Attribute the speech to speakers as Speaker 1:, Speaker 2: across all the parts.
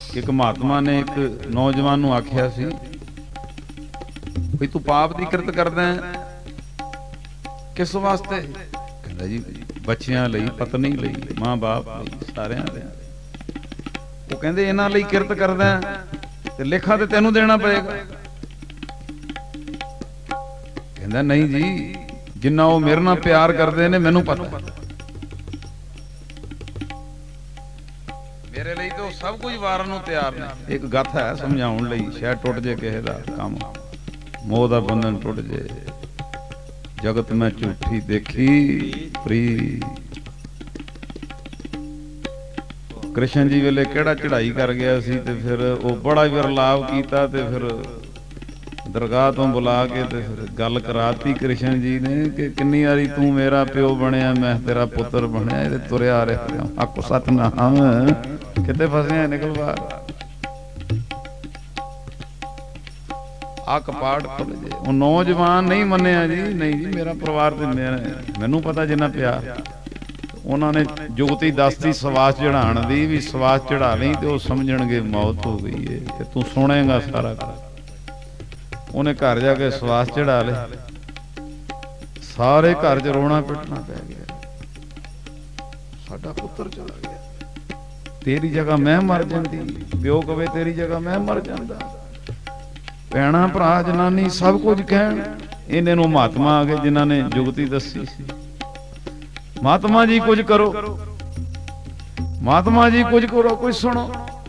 Speaker 1: एक महात्मा ने एक नौजवान नूं आख्या सी भी तू पाप दी किरत करदा है किस वास्ते? कहंदा जी बच्चियां लई, पत्नी लई, मां बाप लई, सारियां लई। वो कहंदे इन्हां लई किरत करदा है ते लेखा ते तैनूं देना पएगा। कहंदा नहीं जी, जिन्ना वो मेरे नाल प्यार करदे ने मैनूं पता, मेरे लिए तो सब कुछ वारन नूं तैयार ने। एक गत है समझाउण लई, शायद टुट जे किसे दा काम, मोह दा बंधन टुट जे। जगत में झूठी देखी प्रीत। कृष्ण जी वेले केड़ा चढ़ाई कर गया सी ते फिर वो बड़ा विरलाप कीता ते फिर दरगाह तो बुला के ते फिर गल कराती कृष्ण जी ने कि किन्नी वारी तू मेरा प्यो बनया, मैं तेरा पुत्र बनया, ये तुरया आ रहा। आखो सतनाम, किते फसिया निकल बाहर। आ कपाट खुल जे। वो नौजवान नहीं मन्निया जी, नहीं जी मेरा परिवार ते मैनू पता जिन्ना प्यार। उन्होंने जुगती दसती सवास चढ़ाण दी भी सवास चढ़ा ली तो समझणगे मौत हो गई है कि तू सुनेगा सारा कुछ। उन्हें घर जाके सवास चढ़ा ले, सारे घर च रोना पिटना पै गया, साडा पुत्र चला गया, तेरी जगह मैं मर जाती। प्यो कवे तेरी जगह मैं मर जाता। भैणा भरा जनानी सब कुछ कहण। इन्हें नूं महात्मा आ गए जिन्हां ने जुगती दसी सी। महात्मा जी कुछ करो, महात्मा जी कुछ करो, कुछ सुनो।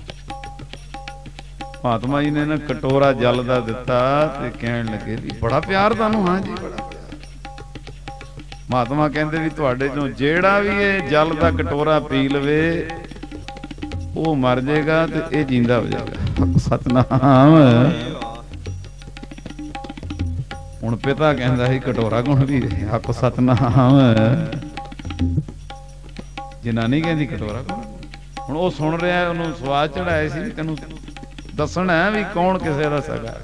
Speaker 1: महात्मा जी ने ना कटोरा जल दा दिता ते कहण लगे जी बड़ा प्यार तुहानूं। हाँ जी बड़ा प्यार। महात्मा कहंदे भी तुहाडे चों जेड़ा भी ये जल दा कटोरा पी लवे वो मर जाएगा ते ये जींदा हो जाएगा। सतनाम। हुण पिता कहंदा ही कटोरा कौन भी आखो सतनाम। जनानी कहंदी कटोरा कौन। हुण वो सुन रहा है, उन्होंने स्वाद चढ़ाए सी तैनूं दसना है भी कौन किसे दा सगा।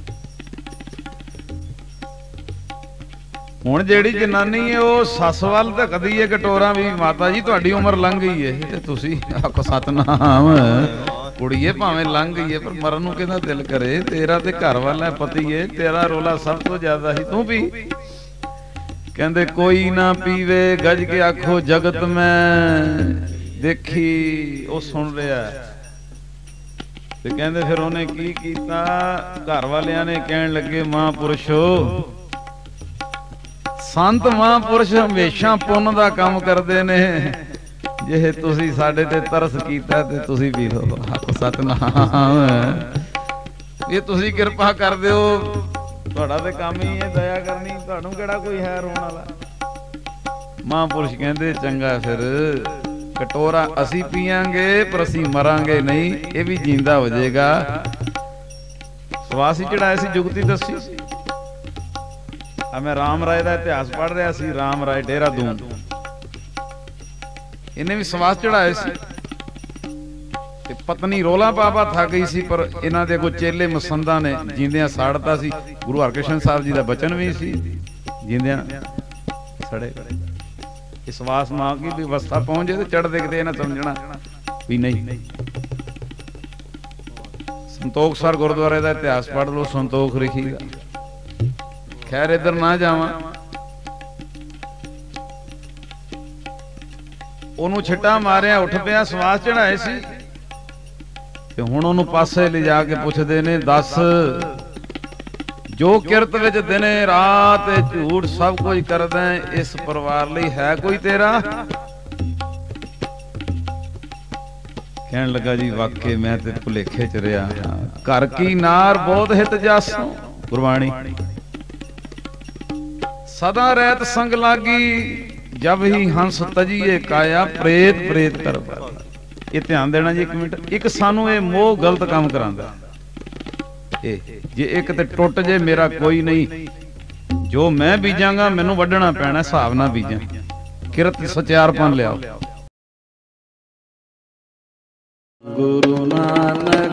Speaker 1: हुण जेड़ी जनानी है वो सस वल धकदी है कटोरा भी माता जी तुहाडी उम्र लंघ गई है ते तुसीं आखो सतनाम। कुड़ीए भावें लंघ गई है पर मरन नूं किहदा दिल करे। तेरा ते घर वाला पति है, तेरा रोला सब तो ज्यादा ही तू पी। कहंदे कोई ना पीवे गज के आखो जगत में देखी। वो सुन रहा ते कहंदे फिर उन्हें की कीता। घर वालियां ने कहण लगे महापुरुषो संत महापुरुष हमेशा पुण्य दा काम करदे ने, जे तुसी साडे ते तरस कीता ते तुसी पी लो। आखो सतनाम। ये तुसी किरपा कर दिओ, तुहाडा ते काम ही है दया करनी, तुहानूं किहड़ा कोई है रोण वाला। महापुरुष कहंदे चंगा फिर कटोरा असी पियांगे पर असी मरांगे नहीं, ये भी जींदा हो जाएगा। सवासी चढ़ाए सी जुगती दसी सी। मैं राम राय का इतिहास पढ़ रहा सी, राम राय देहरादून। इन्हें भी सवास चढ़ाए सी। पत्नी रोला पापा थक गई सी पर इन्हां दे कोई चेले मसंदा ने जींदियां साड़ता सी। गुरु हरकृष्ण साहब जी का बचन भी सी जींदियां सड़े। इस वास मां की भी अवस्था पहुंच जाए तो चढ़ देखते ना समझना भी नहीं। संतोख सर गुरुद्वारे का इतिहास पढ़ लो, संतोख लिखी दा। खैर इधर ना जावा। ओनू छिट्टा मारिया उठ पिया, सवास चढ़ाए सी ते हुण ओनू पासे ले जाके पुछदे ने दस जो किरत विच दिने रात झूठ सब कुछ करदा है इस परिवार लई है कोई तेरा? कहण लगा जी वाकई मैं ते भुलेखे च रहा। घर की नार बहुत हित जासो गुरबाणी। सदा रहत संग लागी जब ही हंस तजिए काया प्रेत प्रेत कर। ये ध्यान देना जी एक मिनट। एक सानू ये मोह गलत काम करांदा। जे एक ते टुट जे मेरा कोई नहीं, जो मैं बीजांगा मैनू वड्ढना पैना, हिसाब ना बीजां। किरत सचारपन लियाओ। गुरु नानक